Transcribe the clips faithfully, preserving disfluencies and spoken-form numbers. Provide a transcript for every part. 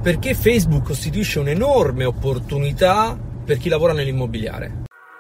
perché Facebook costituisce un'enorme opportunità per chi lavora nell'immobiliare.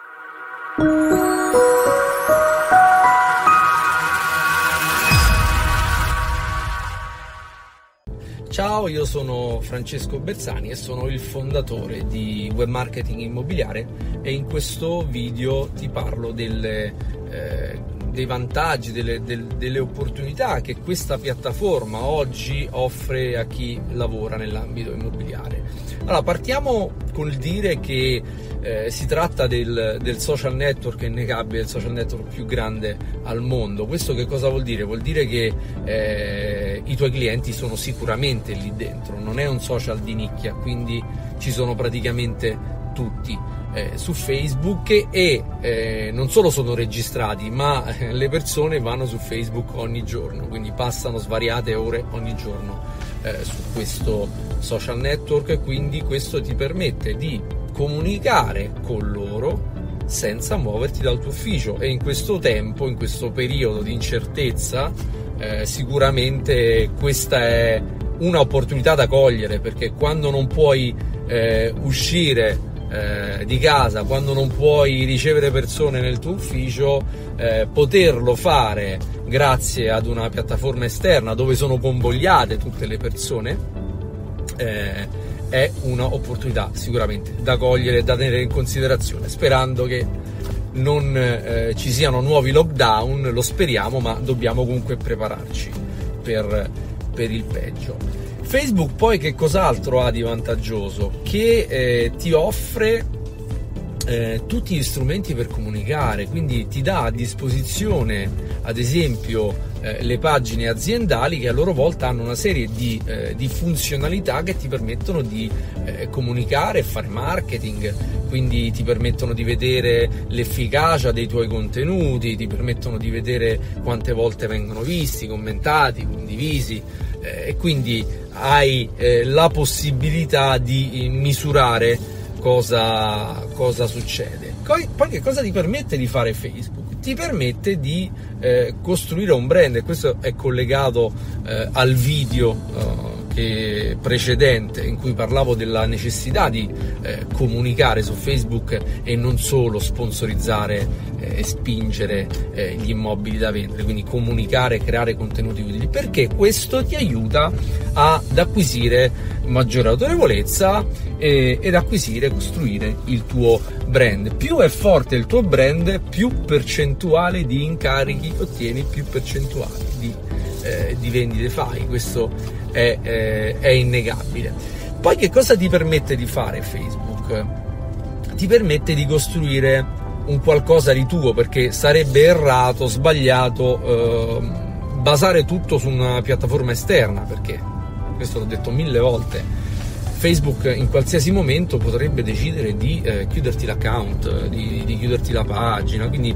Ciao, io sono Francesco Bersani e sono il fondatore di Web Marketing Immobiliare e in questo video ti parlo delle, eh, dei vantaggi, delle, del, delle opportunità che questa piattaforma oggi offre a chi lavora nell'ambito immobiliare. Allora, partiamo col dire che eh, si tratta del, del social network innegabile, il social network più grande al mondo. Questo che cosa vuol dire? Vuol dire che eh, i tuoi clienti sono sicuramente lì dentro, non è un social di nicchia, quindi ci sono praticamente tutti eh, su Facebook e eh, non solo sono registrati, ma eh, le persone vanno su Facebook ogni giorno, quindi passano svariate ore ogni giorno eh, su questo social network, e quindi questo ti permette di comunicare con loro senza muoverti dal tuo ufficio. E in questo tempo, in questo periodo di incertezza, eh, sicuramente questa è un'opportunità da cogliere, perché quando non puoi eh, uscire eh, di casa, quando non puoi ricevere persone nel tuo ufficio, eh, poterlo fare grazie ad una piattaforma esterna dove sono convogliate tutte le persone eh, è un'opportunità sicuramente da cogliere e da tenere in considerazione, sperando che non eh, ci siano nuovi lockdown. Lo speriamo, ma dobbiamo comunque prepararci per, per il peggio. Facebook poi che cos'altro ha di vantaggioso? Che eh, ti offre eh, tutti gli strumenti per comunicare, quindi ti dà a disposizione ad esempio eh, le pagine aziendali, che a loro volta hanno una serie di, eh, di funzionalità che ti permettono di eh, comunicare e fare marketing, quindi ti permettono di vedere l'efficacia dei tuoi contenuti, ti permettono di vedere quante volte vengono visti, commentati, condivisi, eh, e quindi hai eh, la possibilità di misurare cosa, cosa succede. Poi, poi che cosa ti permette di fare Facebook? Ti permette di eh, costruire un brand, e questo è collegato eh, al video eh, che precedente in cui parlavo della necessità di eh, comunicare su Facebook e non solo sponsorizzare eh, e spingere eh, gli immobili da vendere, quindi comunicare e creare contenuti utili, perché questo ti aiuta ad acquisire maggiore autorevolezza e, ed acquisire e costruire il tuo brand. Più è forte il tuo brand, più percentuale di incarichi ottieni, più percentuale di, eh, di vendite fai. Questo è, eh, è innegabile. Poi che cosa ti permette di fare Facebook? Ti permette di costruire un qualcosa di tuo, perché sarebbe errato, sbagliato eh, basare tutto su una piattaforma esterna, perché questo l'ho detto mille volte. Facebook in qualsiasi momento potrebbe decidere di eh, chiuderti l'account, di, di chiuderti la pagina, quindi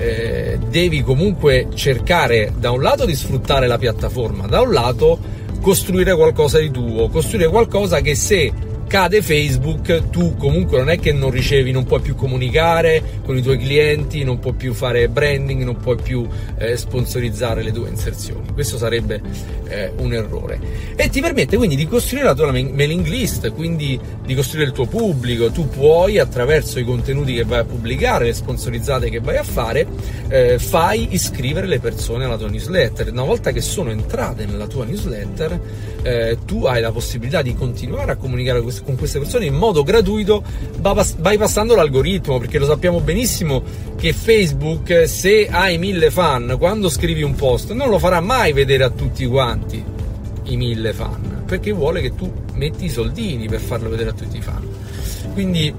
eh, devi comunque cercare da un lato di sfruttare la piattaforma, da un lato costruire qualcosa di tuo, costruire qualcosa che se cade Facebook tu comunque non è che non ricevi, non puoi più comunicare con i tuoi clienti, non puoi più fare branding, non puoi più eh, sponsorizzare le tue inserzioni. Questo sarebbe eh, un errore, e ti permette quindi di costruire la tua mailing list, quindi di costruire il tuo pubblico. Tu puoi, attraverso i contenuti che vai a pubblicare, le sponsorizzate che vai a fare, eh, fai iscrivere le persone alla tua newsletter. Una volta che sono entrate nella tua newsletter, eh, tu hai la possibilità di continuare a comunicare con queste persone in modo gratuito, bypassando l'algoritmo, perché lo sappiamo benissimo che Facebook, se hai mille fan, quando scrivi un post non lo farà mai vedere a tutti quanti i mille fan, perché vuole che tu metti i soldini per farlo vedere a tutti i fan. Quindi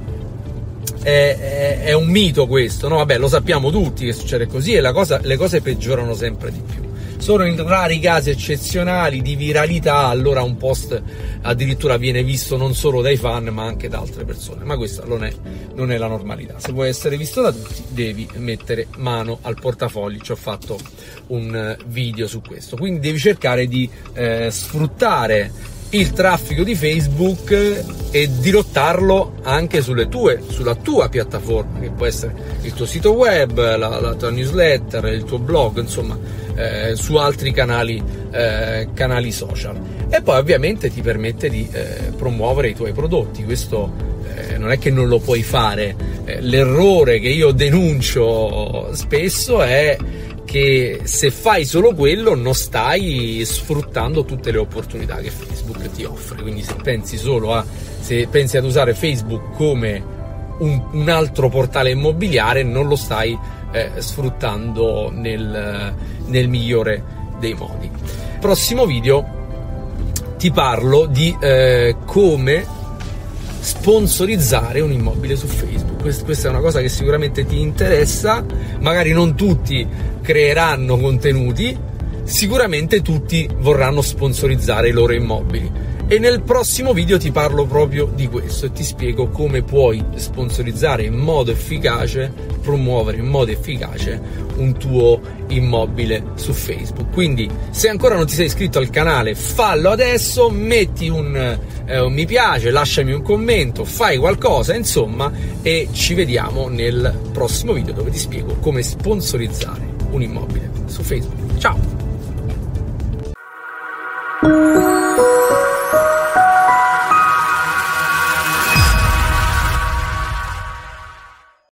è, è, è un mito questo, no? Vabbè, lo sappiamo tutti che succede così, e la cosa, le cose peggiorano sempre di più. Solo in rari casi eccezionali di viralità, allora un post addirittura viene visto non solo dai fan ma anche da altre persone, ma questa non è, non è la normalità. Se vuoi essere visto da tutti devi mettere mano al portafogli, ci ho fatto un video su questo, quindi devi cercare di eh, sfruttare il traffico di Facebook e dirottarlo anche sulle tue, sulla tua piattaforma, che può essere il tuo sito web, la, la tua newsletter, il tuo blog, insomma eh, su altri canali, eh, canali social. e poi ovviamente ti permette di eh, promuovere i tuoi prodotti. Questo eh, non è che non lo puoi fare, eh, l'errore che io denuncio spesso è che se fai solo quello non stai sfruttando tutte le opportunità che Facebook ti offre. Quindi se pensi solo a se pensi ad usare Facebook come un, un altro portale immobiliare, non lo stai eh, sfruttando nel, nel migliore dei modi. Prossimo video ti parlo di eh, come sponsorizzare un immobile su Facebook. Questa è una cosa che sicuramente ti interessa, magari non tutti creeranno contenuti, sicuramente tutti vorranno sponsorizzare i loro immobili. E nel prossimo video ti parlo proprio di questo e ti spiego come puoi sponsorizzare in modo efficace, promuovere in modo efficace un tuo immobile su Facebook. Quindi se ancora non ti sei iscritto al canale, fallo adesso, metti un, eh, un mi piace, lasciami un commento, fai qualcosa, insomma, e ci vediamo nel prossimo video dove ti spiego come sponsorizzare un immobile su Facebook. Ciao!